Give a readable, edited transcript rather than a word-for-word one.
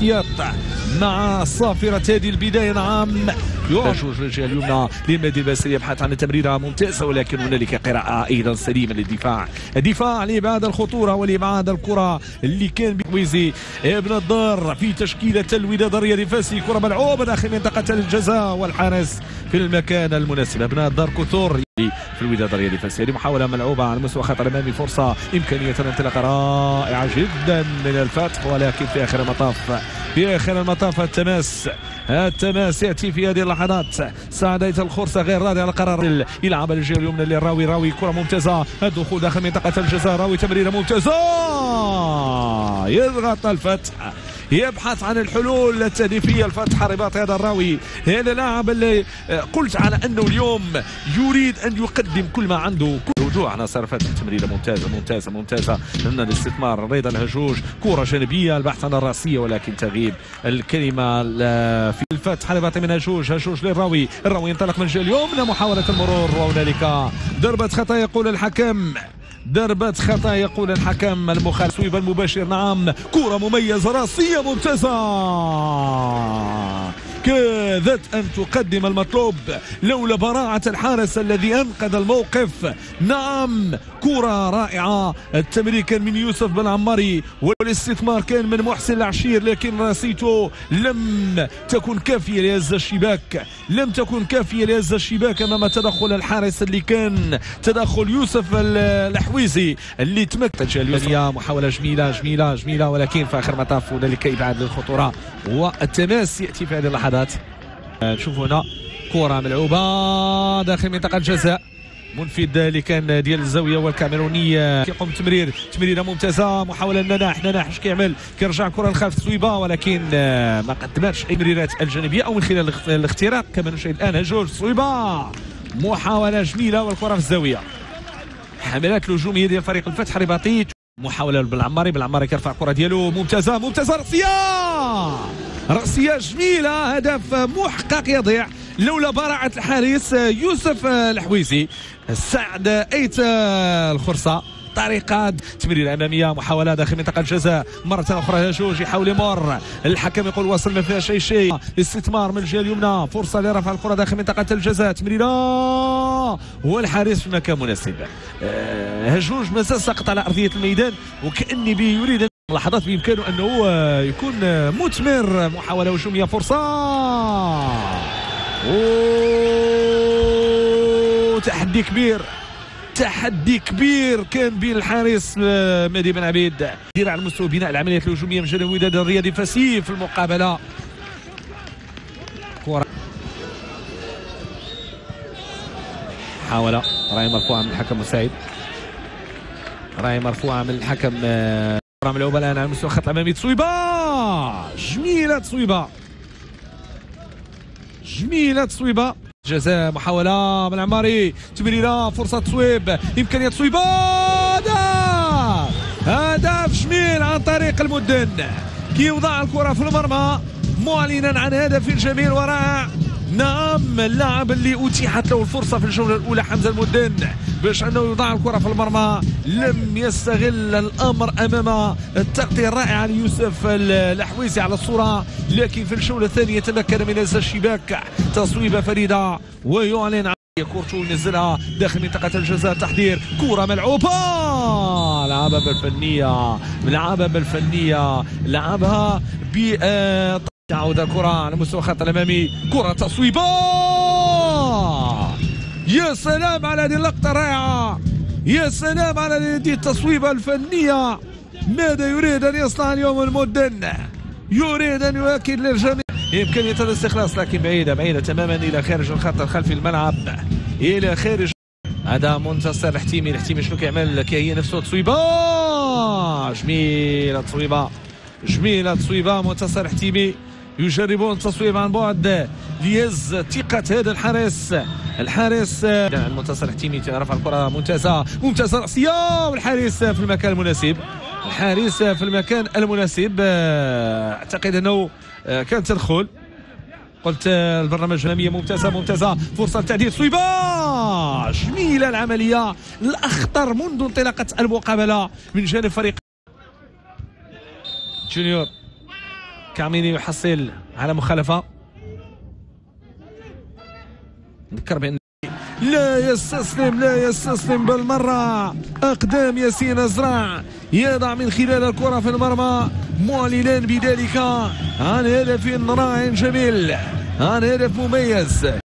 الاحتياط مع صافرة هذه البداية. نعم جوج الجهة اليمنى للنادي الباسل يبحث عن تمريرة ممتازة، ولكن هنالك قراءة أيضا سليمة للدفاع. الدفاع لإبعاد الخطورة ولإبعاد الكرة اللي كان بويزي ابن الدار في تشكيلة الوداد الرياضي فاسي. كرة ملعوبة داخل منطقة الجزاء والحارس في المكان المناسب. ابن الدار كثور في الوداد الرياضي فاسي. هذه محاولة ملعوبة على مستوى خط الأمامي، فرصة إمكانية الانطلاق رائعة جدا من الفتح، ولكن في آخر المطاف التماس يأتي في هذه اللحظات. سعدية الخرصة غير راضي على قرار يلعب الجهة اليمنى للراوي. كرة ممتازة، الدخول داخل منطقة الجزاء. راوي تمريرة ممتازة، يضغط الفتح، يبحث عن الحلول التهديفية. الفتح رباط هذا الراوي، هذا اللاعب اللي قلت على أنه اليوم يريد أن يقدم كل ما عنده. رجوع عناصر فتح، تمريرة ممتازة من الاستثمار. رضا الهجوج، كرة جانبية، البحث عن الرأسية ولكن تغيب الكلمة في الفتح. رباط من هجوج للراوي. الراوي ينطلق من الجهة اليمنى، محاولة المرور وهنالك ضربة خطأ يقول الحكم. المخالف التصويب المباشر. نعم كرة مميزة، راسية ممتازة، كادت أن تقدم المطلوب لولا براعة الحارس الذي أنقذ الموقف. نعم كرة رائعة، التمرير كان من يوسف بن عماري والاستثمار كان من محسن العشير، لكن راسيته لم تكن كافية لهز الشباك أمام تدخل الحارس اللي كان تدخل يوسف الحويزي اللي تمكن. محاولة جميلة ولكن في آخر مطاف هنالك إبعاد للخطورة والتماس يأتي في هذه اللحظات. نشوف هنا كرة ملعوبة داخل منطقة الجزاء. منفذ اللي كان ديال الزاويه والكاميروني كيقوم تمريره ممتازه. محاوله النناح اش كيعمل؟ كيرجع كره للخلف تصويبه، ولكن ما قدمتش اي تمريرات الجانبيه او من خلال الاختراق كما نشاهد الان. هجوج تصويبه، محاوله جميله والكره في الزاويه. حملات الهجوميه ديال فريق الفتح الرباطي. محاوله بالعماري كيرفع الكره ديالو ممتازه، رأسية جميلة، هدف محقق يضيع لولا براعة الحارس يوسف الحويزي. سعد ايت الخرصة، طريقة تمرير أمامية، محاولة داخل منطقة الجزاء مرة أخرى. هجوج يحاول يمر، الحكم يقول وصل ما فيها شيء. استثمار من الجهة اليمنى، فرصة لرفع الكرة داخل منطقة الجزاء. تمريرة والحارس في مكان مناسب. هجوج مازال سقط على أرضية الميدان وكأني يريد لحظات بإمكانه أنه يكون مثمر. محاولة هجومية، فرصة، تحدي كبير كان بين الحارس مهدي بن عبيد على مستوى بناء العمليات الهجومية من جانب الوداد الرياضي فاسي في المقابلة. كرة محاولة راهي مرفوعة من الحكم مساعد، كرة ملعوبة الآن على مستوى الخط الأمامي. تصويبة جميلة تصويبة جزاء. محاولة من عماري، تمريرة، فرصة تصويب، إمكانية تصويبة، هدف جميل عن طريق المدن كيوضع الكرة في المرمى معلنا عن هدف جميل ورائع. نعم اللاعب اللي أتيحت له الفرصة في الجولة الأولى حمزة المدن باش أنه يوضع الكرة في المرمى لم يستغل الأمر أمام التغطية الرائعة ليوسف الحويزي على الصورة، لكن في الجولة الثانية تمكن من هز الشباك. تصويبة فريدة ويعلن عن كورته ينزلها داخل منطقة الجزاء. تحضير كرة ملعوبة، لعبها بالفنية، لعبها تعود الكرة على مستوى الخط الأمامي. كرة تصويبة، يا سلام على هذه اللقطة الرائعة، يا سلام على هذه التصويبة الفنية. ماذا يريد أن يصنع اليوم المدن؟ يريد أن يؤكد للجميع إمكانية الاستخلاص، لكن بعيدة تماما إلى خارج الخط الخلفي الملعب، إلى خارج. هذا منتصر الحتيمي شنو كيعمل؟ كيهيئ نفسه. تصويبة جميلة تصويبة منتصر الحتيمي. يجربون التصويب عن بعد ليز ثقة هذا الحارس المنتصر الحتيمي. رفع الكرة ممتازة رأسية، والحارس في المكان المناسب. أعتقد أنه كان تدخل. قلت البرنامج هامية ممتازة، فرصة لتعديل. تصويبة جميلة، العملية الأخطر منذ انطلاقة المقابلة من جانب فريق جونيور. كاميني يحصل على مخالفة. نذكر بأن لا يستسلم بالمرة. أقدام ياسين أزرع يضع من خلال الكرة في المرمى، معلنا بذلك عن هدف رائع جميل، عن هدف مميز.